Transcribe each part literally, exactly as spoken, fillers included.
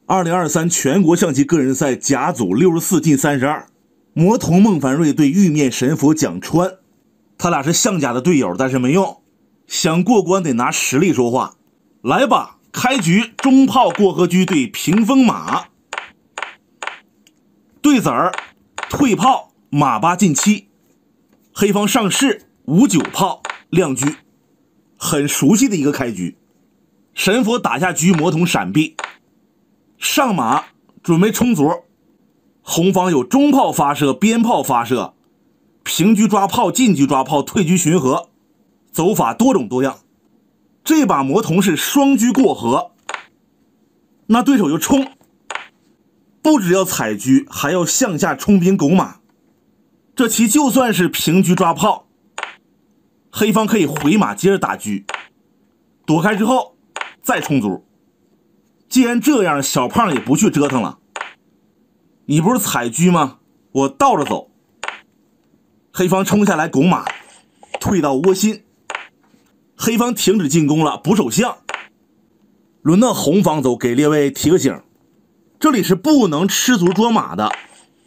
二零二三全国象棋个人赛甲组六十四进三十二，魔童孟凡瑞对玉面神佛蒋川，他俩是象甲的队友，但是没用，想过关得拿实力说话。来吧，开局中炮过河车对屏风马，对子儿退炮马八进七，黑方上士五九炮亮车，很熟悉的一个开局。神佛打下车，魔童闪避，上马准备冲卒，红方有中炮发射、边炮发射，平车抓炮、进车抓炮、退车巡河，走法多种多样。这把魔童是双车过河，那对手就冲，不只要踩车，还要向下冲兵拱马。这棋就算是平车抓炮，黑方可以回马接着打车，躲开之后再冲卒。既然这样，小胖也不去折腾了。你不是踩车吗？我倒着走。黑方冲下来拱马，退到窝心。黑方停止进攻了，补手象。轮到红方走，给列位提个醒，这里是不能吃卒捉马的。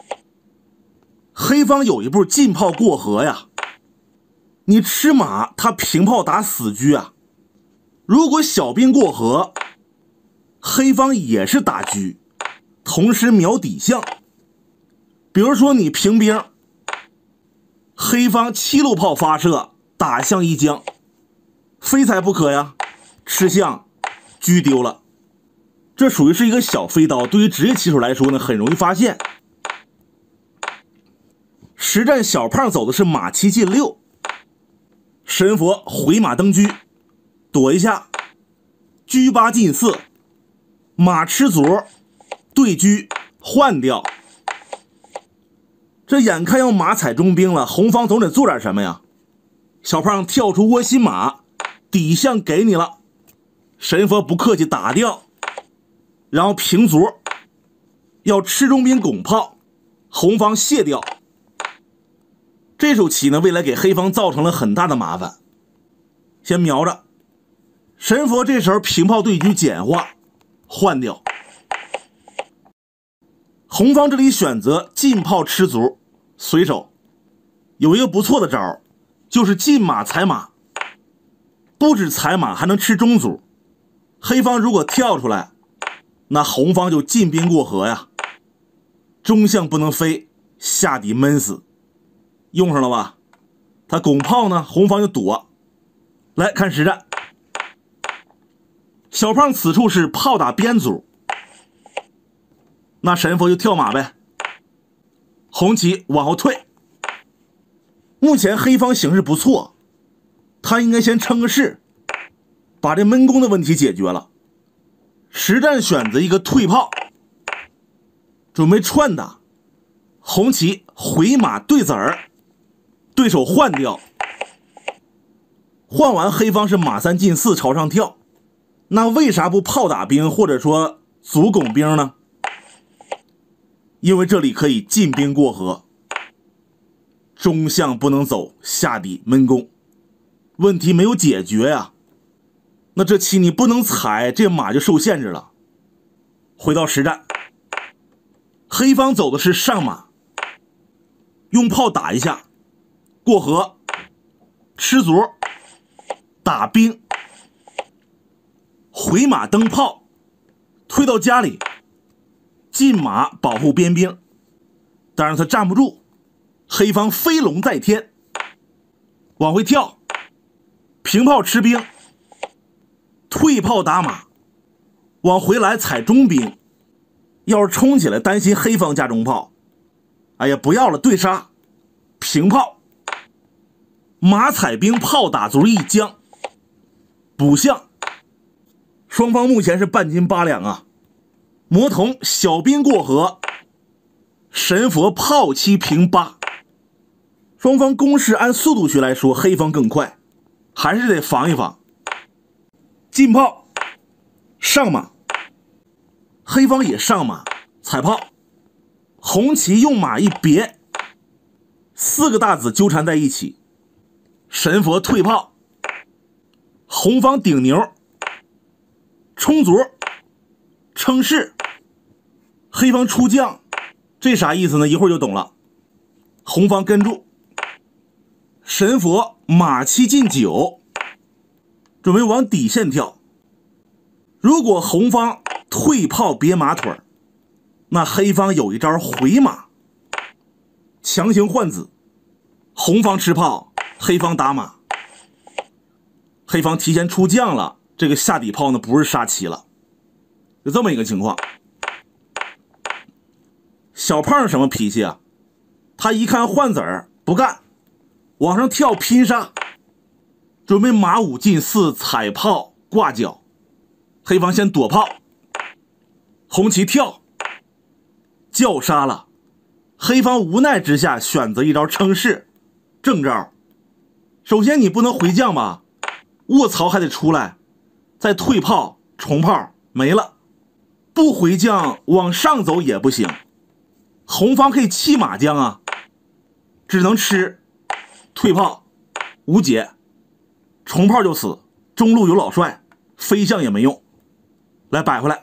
黑方有一步进炮过河呀，你吃马，他平炮打死车啊。如果小兵过河，黑方也是打车，同时瞄底象。比如说你平兵，黑方七路炮发射打向一将，非踩不可呀，吃象，车丢了。这属于是一个小飞刀，对于职业棋手来说呢，很容易发现。实战小胖走的是马七进六，神佛回马登车，躲一下，车八进四，马吃卒，对车换掉。这眼看要马踩中兵了，红方总得做点什么呀。小胖跳出窝心马，底象给你了，神佛不客气打掉，然后平卒，要吃中兵拱炮，红方卸掉。这手棋呢，未来给黑方造成了很大的麻烦。先瞄着，神佛这时候平炮对车简化，换掉。红方这里选择进炮吃卒，随手有一个不错的招，就是进马踩马，不止踩马还能吃中卒。黑方如果跳出来，那红方就进兵过河呀，中象不能飞，下底闷死。用上了吧？他拱炮呢，红方就躲。来看实战，小胖此处是炮打边卒，那神佛就跳马呗。红棋往后退。目前黑方形势不错，他应该先撑个势，把这闷攻的问题解决了。实战选择一个退炮，准备串打。红棋回马对子儿，对手换掉。换完黑方是马三进四朝上跳，那为啥不炮打兵或者说卒拱兵呢？因为这里可以进兵过河，中象不能走，下底闷攻，问题没有解决呀。那这棋你不能踩，这马就受限制了。回到实战，黑方走的是上马，用炮打一下，过河，吃卒，打兵，回马登炮，推到家里，进马保护边兵，但是他站不住，黑方飞龙在天，往回跳，平炮吃兵，退炮打马，往回来踩中兵。要是冲起来，担心黑方加中炮，哎呀，不要了，对杀，平炮，马踩兵，炮打卒一将，补象。双方目前是半斤八两啊。魔童小兵过河，神佛炮七平八。双方攻势按速度学来说，黑方更快，还是得防一防。进炮，上马，黑方也上马，踩炮。红棋用马一别，四个大子纠缠在一起。神佛退炮，红方顶牛，冲卒，称士， 黑方出将，这啥意思呢？一会儿就懂了。红方跟住，神佛马七进九，准备往底线跳。如果红方退炮别马腿，那黑方有一招回马，强行换子。红方吃炮，黑方打马。黑方提前出将了，这个下底炮呢不是杀棋了，就这么一个情况。小胖是什么脾气啊？他一看换子儿不干，往上跳拼杀，准备马五进四踩炮挂角。黑方先躲炮，红旗跳叫杀了。黑方无奈之下选择一招称势，正招。首先你不能回将吧，卧槽还得出来，再退炮重炮没了。不回将往上走也不行，红方可以弃马将啊，只能吃退炮无解，重炮就死。中路有老帅，飞将也没用，来摆回来。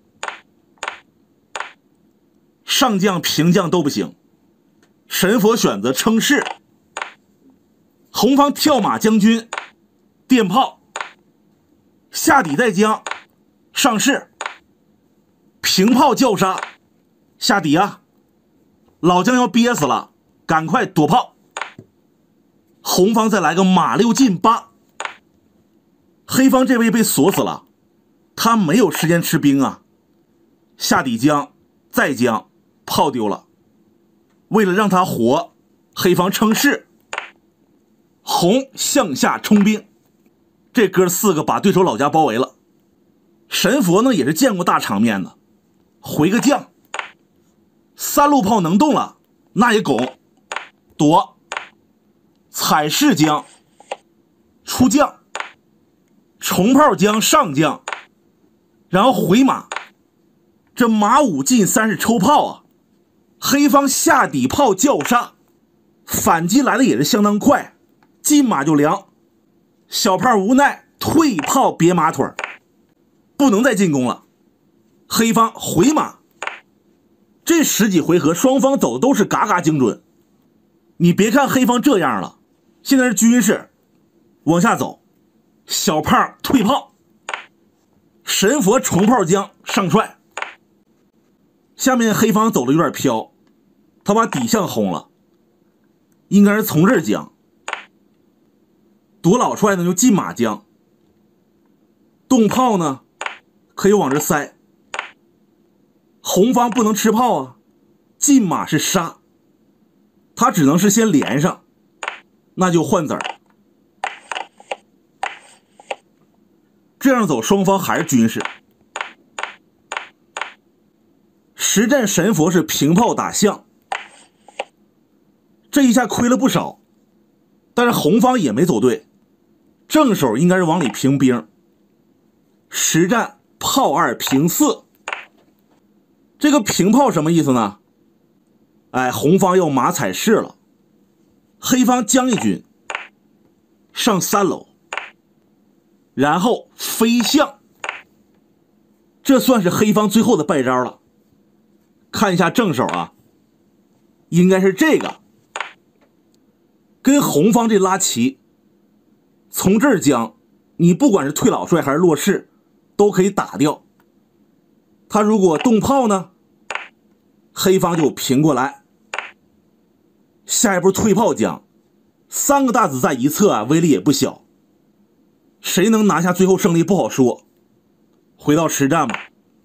上将平将都不行，神佛选择称势。红方跳马将军电炮下底带将上士平炮叫杀下底啊，老将要憋死了，赶快躲炮。红方再来个马六进八，黑方这位被锁死了，他没有时间吃兵啊，下底将再将炮丢了。为了让他活，黑方称势，红向下冲兵，这哥四个把对手老家包围了。神佛呢也是见过大场面的，回个将，三路炮能动了，那也拱躲，踩士将出将，重炮将上将，然后回马。这马五进三是抽炮啊，黑方下底炮叫杀，反击来的也是相当快，进马就凉。小胖无奈退炮别马腿，不能再进攻了。黑方回马，这十几回合双方走的都是嘎嘎精准。你别看黑方这样了，现在是军事往下走，小胖退炮，神佛重炮将上帅。下面黑方走的有点飘，他把底象轰了，应该是从这儿将。躲老帅呢就进马将，动炮呢可以往这塞。红方不能吃炮啊，进马是杀，他只能是先连上，那就换子儿。这样走双方还是军事。实战神佛是平炮打象，这一下亏了不少，但是红方也没走对，正手应该是往里平兵。实战炮二平四，这个平炮什么意思呢？哎，红方要马踩士了，黑方将一军上三楼，然后飞象，这算是黑方最后的败招了。看一下正手啊，应该是这个，跟红方这拉齐，从这儿将，你不管是退老帅还是落士，都可以打掉。他如果动炮呢，黑方就平过来，下一步退炮将，三个大子在一侧啊，威力也不小。谁能拿下最后胜利不好说，回到实战吧。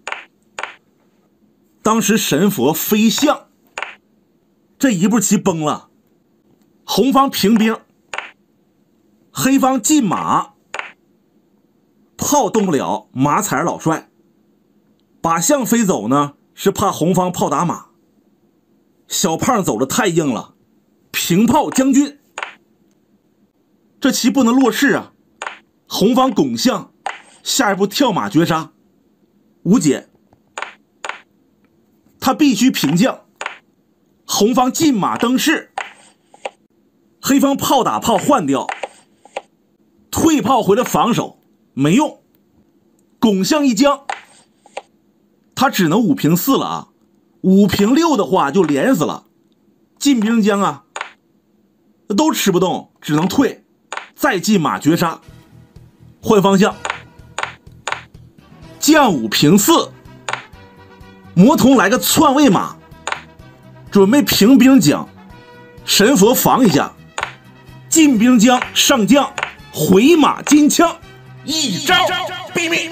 当时神佛飞象，这一步棋崩了，红方平兵，黑方进马，炮动不了，马踩着老帅，把象飞走呢，是怕红方炮打马。小胖走的太硬了，平炮将军，这棋不能落士啊。红方拱象，下一步跳马绝杀，无解。他必须平将，红方进马登士，黑方炮打炮换掉，退炮回来防守没用，拱象一将，他只能五平四了啊。 五平六的话就连死了。进兵将啊，都吃不动，只能退，再进马绝杀，换方向。将五平四，魔童来个篡位马，准备平兵将，神佛防一下。进兵将上将，回马金枪，一招毙命。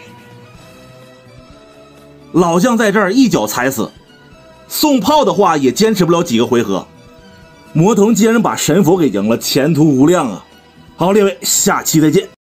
老将在这儿一脚踩死。送炮的话也坚持不了几个回合，魔童竟然把神佛给赢了，前途无量啊！好，列位，下期再见。